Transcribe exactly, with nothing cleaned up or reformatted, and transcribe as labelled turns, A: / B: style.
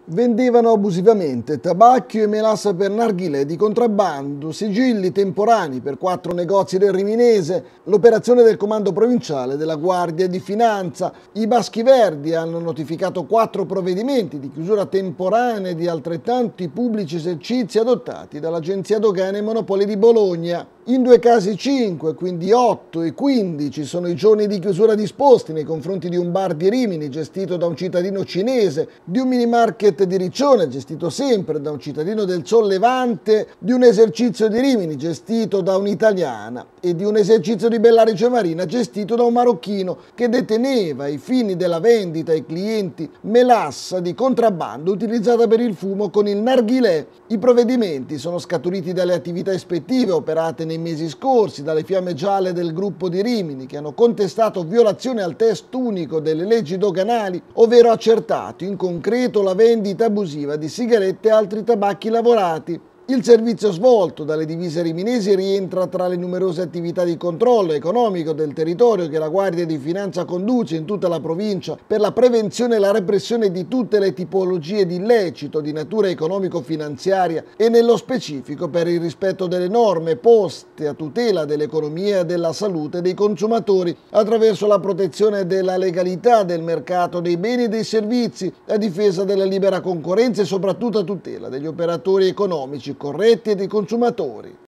A: Vendevano abusivamente tabacchi e melassa per narghilè di contrabbando, sigilli temporanei per quattro negozi del Riminese, l'operazione del comando provinciale della Guardia di Finanza. I Baschi Verdi hanno notificato quattro provvedimenti di chiusura temporanea di altrettanti pubblici esercizi adottati dall'Agenzia Dogane e Monopoli di Bologna. In due casi cinque, quindi otto e quindici sono i giorni di chiusura disposti nei confronti di un bar di Rimini gestito da un cittadino cinese, di un mini market di Riccione gestito sempre da un cittadino del Sollevante, di un esercizio di Rimini gestito da un'italiana e di un esercizio di Bellarice Marina gestito da un marocchino che deteneva ai fini della vendita ai clienti melassa di contrabbando utilizzata per il fumo con il narghilè. I provvedimenti sono scaturiti dalle attività ispettive operate nei mesi scorsi dalle Fiamme Gialle del gruppo di Rimini, che hanno contestato violazione al testo unico delle leggi doganali, ovvero accertato in concreto la vendita abusiva di sigarette e altri tabacchi lavorati. Il servizio svolto dalle divise riminesi rientra tra le numerose attività di controllo economico del territorio che la Guardia di Finanza conduce in tutta la provincia per la prevenzione e la repressione di tutte le tipologie di illecito di natura economico-finanziaria e nello specifico per il rispetto delle norme poste a tutela dell'economia e della salute dei consumatori attraverso la protezione della legalità del mercato dei beni e dei servizi, la difesa della libera concorrenza e soprattutto a tutela degli operatori economici corretti e dei consumatori.